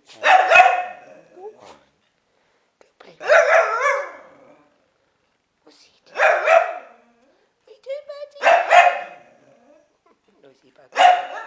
Go on. Go play. What's he doing? What are you doing, Birdie? Noisy Birdie.